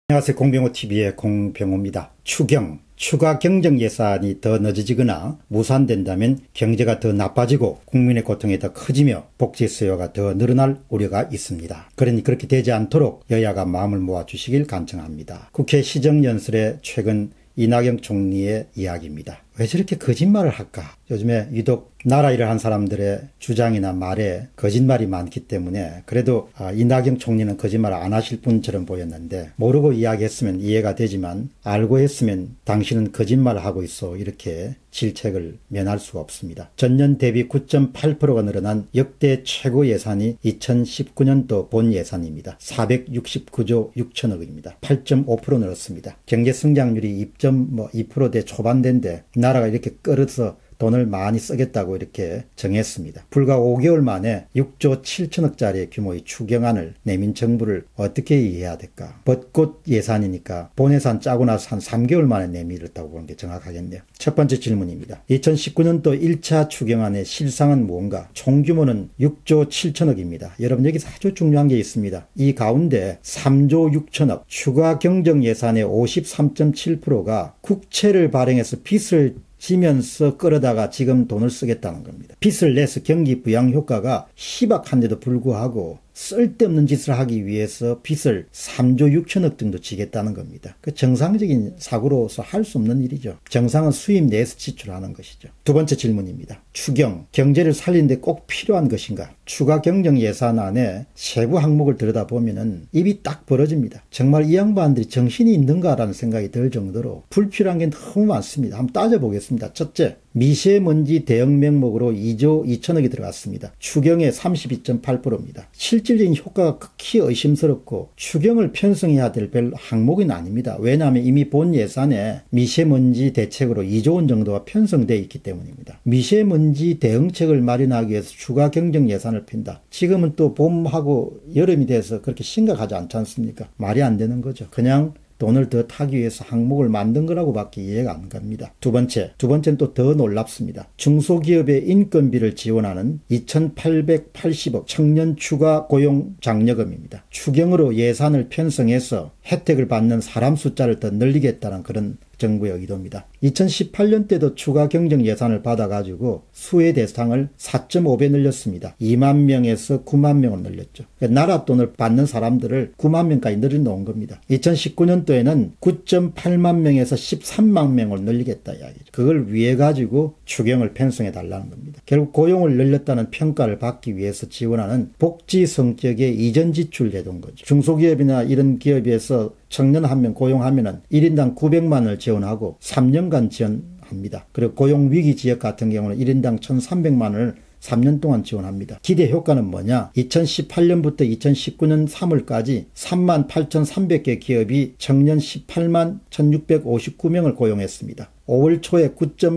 안녕하세요. 공병호TV의 공병호입니다. 추가 경정 예산이 더 늦어지거나 무산된다면 경제가 더 나빠지고 국민의 고통이 더 커지며 복지 수요가 더 늘어날 우려가 있습니다. 그러니 그렇게 되지 않도록 여야가 마음을 모아주시길 간청합니다. 국회 시정연설의 최근 이낙연 총리의 이야기입니다. 왜 저렇게 거짓말을 할까? 요즘에 유독 나라 일을 한 사람들의 주장이나 말에 거짓말이 많기 때문에 그래도 이낙연 총리는 거짓말 안 하실 분처럼 보였는데 모르고 이야기했으면 이해가 되지만 알고 했으면 당신은 거짓말을 하고 있어 이렇게 질책을 면할 수가 없습니다. 전년 대비 9.8%가 늘어난 역대 최고 예산이 2019년도 본 예산입니다. 469조 6천억 원입니다. 8.5% 늘었습니다. 경제 성장률이 2.2%대 초반대인데 나라가 이렇게 끌어서 돈을 많이 쓰겠다고 이렇게 정했습니다. 불과 5개월 만에 6조 7천억짜리 규모의 추경안을 내민 정부를 어떻게 이해해야 될까? 벚꽃 예산이니까 본 예산 짜고 나서 한 3개월 만에 내밀었다고 보는 게 정확하겠네요. 첫 번째 질문입니다. 2019년도 1차 추경안의 실상은 무언가? 총규모는 6조 7천억입니다. 여러분 여기서 아주 중요한 게 있습니다. 이 가운데 3조 6천억 추가 경정 예산의 53.7%가 국채를 발행해서 빚을 지면서 끌어다가 지금 돈을 쓰겠다는 겁니다. 빚을 내서 경기 부양 효과가 희박한데도 불구하고 쓸데없는 짓을 하기 위해서 빚을 3조 6천억 정도 지겠다는 겁니다. 그 정상적인 사고로서 할 수 없는 일이죠. 정상은 수입 내에서 지출하는 것이죠. 두 번째 질문입니다. 추경, 경제를 살리는데 꼭 필요한 것인가? 추가 경정 예산안에 세부 항목을 들여다보면은 입이 딱 벌어집니다. 정말 이 양반들이 정신이 있는가라는 생각이 들 정도로 불필요한 게 너무 많습니다. 한번 따져보겠습니다. 첫째, 미세먼지 대응 명목으로 2조 2천억이 들어갔습니다. 추경의 32.8%입니다. 실질적인 효과가 극히 의심스럽고 추경을 편성해야 될 별 항목은 아닙니다. 왜냐하면 이미 본 예산에 미세먼지 대책으로 2조 원 정도가 편성되어 있기 때문입니다. 미세먼지 대응책을 마련하기 위해서 추가 경정 예산을 핀다. 지금은 또 봄하고 여름이 돼서 그렇게 심각하지 않지 않습니까? 말이 안 되는 거죠. 그냥 돈을 더 타기 위해서 항목을 만든 거라고 밖에 이해가 안 갑니다. 두 번째는 또 더 놀랍습니다. 중소기업의 인건비를 지원하는 2,880억 청년 추가 고용 장려금입니다. 추경으로 예산을 편성해서 혜택을 받는 사람 숫자를 더 늘리겠다는 그런 정부의 의도입니다. 2018년 때도 추가 경정 예산을 받아가지고 수혜 대상을 4.5배 늘렸습니다. 2만 명에서 9만 명을 늘렸죠. 그러니까 나라 돈을 받는 사람들을 9만 명까지 늘려놓은 겁니다. 2019년도에는 9.8만 명에서 13만 명을 늘리겠다 이야기죠. 그걸 위해 가지고 추경을 편성해 달라는 겁니다. 결국 고용을 늘렸다는 평가를 받기 위해서 지원하는 복지 성격의 이전 지출 제도인 거죠. 중소기업이나 이런 기업에서 청년 한 명 고용하면은 1인당 900만 원을 지원하고 3년간 지원합니다. 그리고 고용위기 지역 같은 경우는 1인당 1,300만 원을 3년 동안 지원합니다. 기대 효과는 뭐냐? 2018년부터 2019년 3월까지 38,300개 기업이 청년 18만 1,659명을 고용했습니다. 5월 초에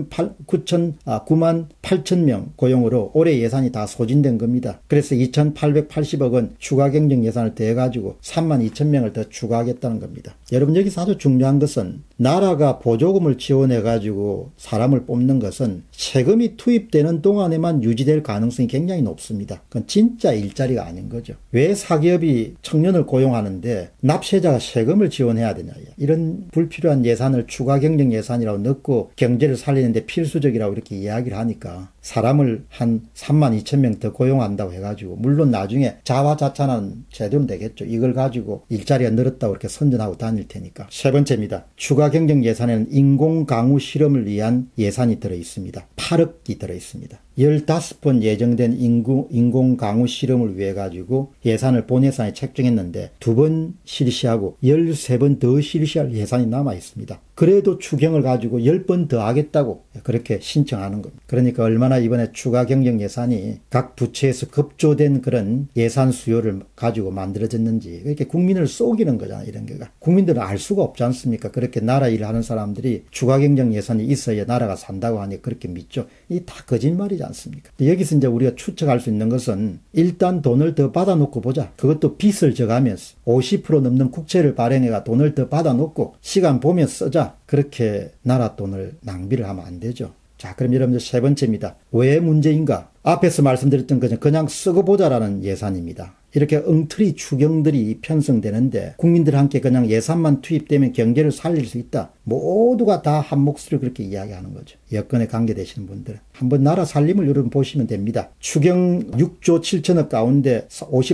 9만 8천 명 고용으로 올해 예산이 다 소진된 겁니다. 그래서 2,880억 원 추가 경정 예산을 더해가지고 3만 2천 명을 더 추가하겠다는 겁니다. 여러분 여기서 아주 중요한 것은 나라가 보조금을 지원해가지고 사람을 뽑는 것은 세금이 투입되는 동안에만 유지될 가능성이 굉장히 높습니다. 그건 진짜 일자리가 아닌 거죠. 왜 사기업이 청년을 고용하는데 납세자가 세금을 지원해야 되냐. 이런 불필요한 예산을 추가 경정 예산이라고 넣고 경제를 살리는데 필수적이라고 이렇게 이야기를 하니까 사람을 한 3만 2천 명 더 고용한다고 해가지고 물론 나중에 자화자찬하는 제도는 되겠죠. 이걸 가지고 일자리가 늘었다고 이렇게 선전하고 다닐 테니까. 세 번째입니다. 추가 경정 예산에는 인공 강우 실험을 위한 예산이 들어있습니다. 8억이 들어있습니다. 15번 예정된 인공 강우 실험을 위해 가지고 예산을 본 예산에 책정했는데 2번 실시하고 13번 더 실시할 예산이 남아 있습니다. 그래도 추경을 가지고 10번 더 하겠다고 그렇게 신청하는 겁니다. 그러니까 얼마나 이번에 추가 경정 예산이 각 부처에서 급조된 그런 예산 수요를 가지고 만들어졌는지 이렇게 국민을 속이는 거잖아요. 이런 게가. 국민들은 알 수가 없지 않습니까? 그렇게 나라 일을 하는 사람들이 추가 경정 예산이 있어야 나라가 산다고 하니 그렇게 믿죠. 이 다 거짓말이지 않습니까? 여기서 이제 우리가 추측할 수 있는 것은 일단 돈을 더 받아놓고 보자. 그것도 빚을 져가면서 50% 넘는 국채를 발행해가 돈을 더 받아놓고 시간 보면 쓰자. 그렇게 나라 돈을 낭비를 하면 안 되죠. 자, 그럼 여러분들 세 번째입니다. 왜 문제인가? 앞에서 말씀드렸던 것은 그냥 쓰고 보자라는 예산입니다. 이렇게 엉터리 추경들이 편성되는데 국민들 함께 그냥 예산만 투입되면 경제를 살릴 수 있다. 모두가 다 한 목소리를 그렇게 이야기하는 거죠. 여건에 관계되시는 분들은. 한번 나라 살림을 여러분 보시면 됩니다. 추경 6조 7천억 가운데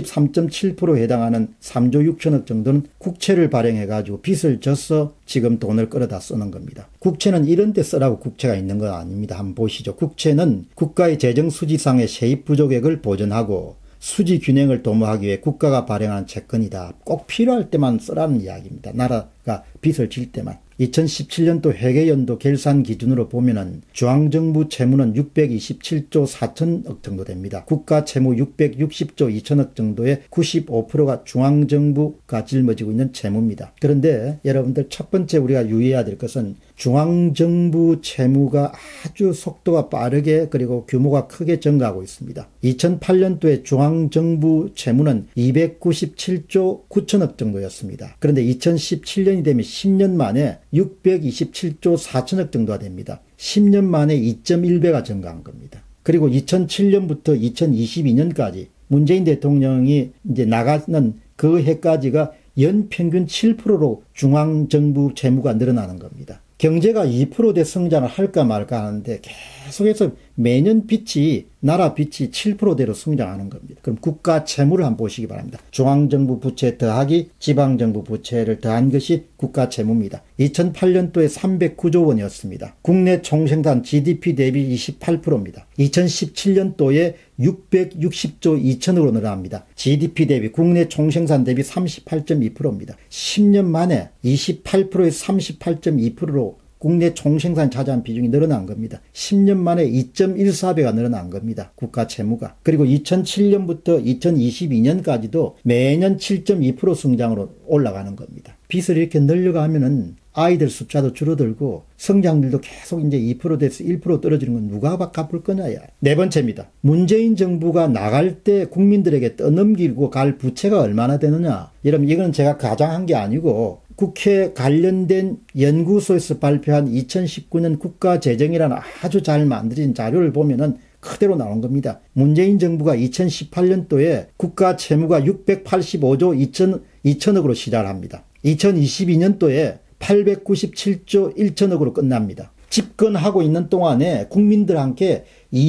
53.7%에 해당하는 3조 6천억 정도는 국채를 발행해가지고 빚을 져서 지금 돈을 끌어다 쓰는 겁니다. 국채는 이런 데 쓰라고 국채가 있는 건 아닙니다. 한번 보시죠. 국채는 국가의 재정 수지상의 세입 부족액을 보전하고 수지 균형을 도모하기 위해 국가가 발행한 채권이다. 꼭 필요할 때만 쓰라는 이야기입니다. 나라가 빚을 질 때만. 2017년도 회계연도 결산 기준으로 보면은 중앙정부 채무는 627조 4천억 정도 됩니다. 국가 채무 660조 2천억 정도의 95%가 중앙정부가 짊어지고 있는 채무입니다. 그런데 여러분들 첫 번째 우리가 유의해야 될 것은 중앙정부 채무가 아주 속도가 빠르게 그리고 규모가 크게 증가하고 있습니다. 2008년도에 중앙정부 채무는 297조 9천억 정도였습니다. 그런데 2017년이 되면 10년 만에 627조 4천억 정도가 됩니다. 10년 만에 2.1배가 증가한 겁니다. 그리고 2007년부터 2022년까지 문재인 대통령이 이제 나가는 그 해까지가 연평균 7%로 중앙정부 채무가 늘어나는 겁니다. 경제가 2%대 성장을 할까 말까 하는데 계속해서 매년 빚이 나라 빚이 7%대로 성장하는 겁니다. 그럼 국가 채무를 한번 보시기 바랍니다. 중앙정부 부채 더하기 지방정부 부채를 더한 것이 국가 채무입니다. 2008년도에 309조 원이었습니다. 국내 총생산 GDP 대비 28%입니다. 2017년도에 660조 2천억으로 늘어납니다. GDP 대비 국내 총생산 대비 38.2%입니다. 10년 만에 28%에서 38.2%로 국내 총생산 차지한 비중이 늘어난 겁니다. 10년 만에 2.14배가 늘어난 겁니다. 국가 채무가. 그리고 2007년부터 2022년까지도 매년 7.2% 성장으로 올라가는 겁니다. 빚을 이렇게 늘려가면은 아이들 숫자도 줄어들고 성장률도 계속 이제 2%대에서 1% 떨어지는 건 누가 갚을 거냐야. 네 번째입니다. 문재인 정부가 나갈 때 국민들에게 떠넘기고 갈 부채가 얼마나 되느냐. 여러분 이건 제가 가장한 게 아니고 국회 관련된 연구소에서 발표한 2019년 국가재정이라는 아주 잘 만들어진 자료를 보면은 그대로 나온 겁니다. 문재인 정부가 2018년도에 국가 채무가 685조 2천억으로 시작을 합니다. 2022년도에 897조 1천억으로 끝납니다. 집권하고 있는 동안에 국민들한테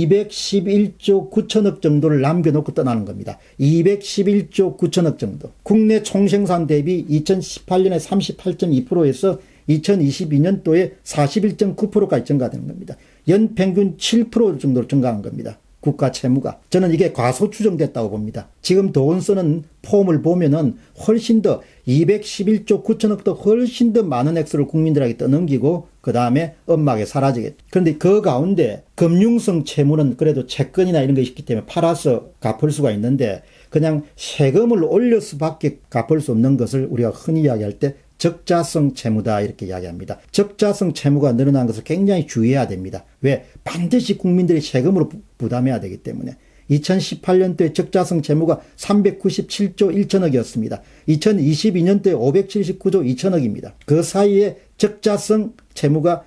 211조 9천억 정도를 남겨놓고 떠나는 겁니다. 211조 9천억 정도. 국내 총생산 대비 2018년에 38.2%에서 2022년도에 41.9%까지 증가되는 겁니다. 연평균 7% 정도로 증가한 겁니다. 국가 채무가. 저는 이게 과소추정됐다고 봅니다. 지금 돈 쓰는 폼을 보면은 훨씬 더 211조 9천억도 훨씬 더 많은 액수를 국민들에게 떠넘기고 그 다음에 엄하게 사라지겠죠. 그런데 그 가운데 금융성 채무는 그래도 채권이나 이런 것이 있기 때문에 팔아서 갚을 수가 있는데 그냥 세금을 올려서 밖에 갚을 수 없는 것을 우리가 흔히 이야기할 때 적자성 채무다 이렇게 이야기합니다. 적자성 채무가 늘어난 것을 굉장히 주의해야 됩니다. 왜? 반드시 국민들이 세금으로 부담해야 되기 때문에. 2018년도에 적자성 채무가 397조 1천억이었습니다. 2022년도에 579조 2천억입니다. 그 사이에 적자성 채무가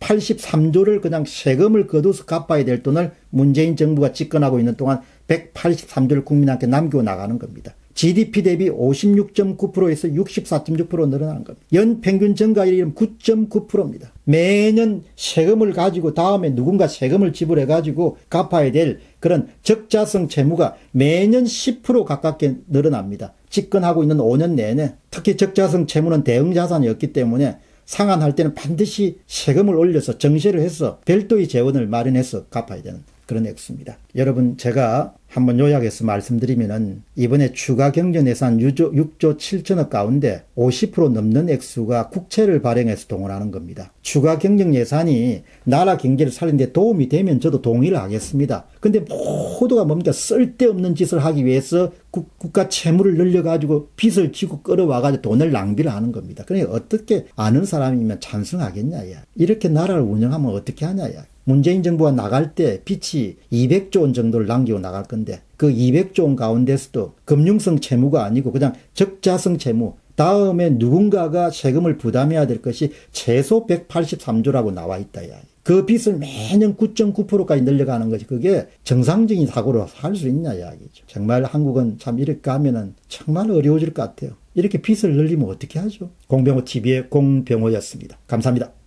183조를 그냥 세금을 거둬서 갚아야 될 돈을 문재인 정부가 집권하고 있는 동안 183조를 국민한테 남기고 나가는 겁니다. GDP 대비 56.9%에서 64.6% 늘어나는 겁니다. 연평균 증가율이 9.9%입니다. 매년 세금을 가지고 다음에 누군가 세금을 지불해가지고 갚아야 될 그런 적자성 채무가 매년 10% 가깝게 늘어납니다. 집권하고 있는 5년 내내. 특히 적자성 채무는 대응자산이었기 때문에 상환할 때는 반드시 세금을 올려서 정시를 해서 별도의 재원을 마련해서 갚아야 되는 그런 액수입니다. 여러분 제가 한번 요약해서 말씀드리면은 이번에 추가 경정 예산 6조 7천억 가운데 50% 넘는 액수가 국채를 발행해서 동원하는 겁니다. 추가 경정 예산이 나라 경제를 살리는데 도움이 되면 저도 동의를 하겠습니다. 근데 모두가 뭡니까? 쓸데없는 짓을 하기 위해서 국가 채무를 늘려가지고 빚을 지고 끌어와가지고 돈을 낭비를 하는 겁니다. 그러니까 어떻게 아는 사람이면 찬성하겠냐, 야. 이렇게 나라를 운영하면 어떻게 하냐, 야. 문재인 정부가 나갈 때 빚이 200조 원 정도를 남기고 나갈 건데 그 200조 원 가운데서도 금융성 채무가 아니고 그냥 적자성 채무 다음에 누군가가 세금을 부담해야 될 것이 최소 183조라고 나와 있다. 그 빚을 매년 9.9%까지 늘려가는 것이 그게 정상적인 사고로 할 수 있냐 이야기죠. 정말 한국은 참 이렇게 가면은 정말 어려워질 것 같아요. 이렇게 빚을 늘리면 어떻게 하죠? 공병호 TV의 공병호였습니다. 감사합니다.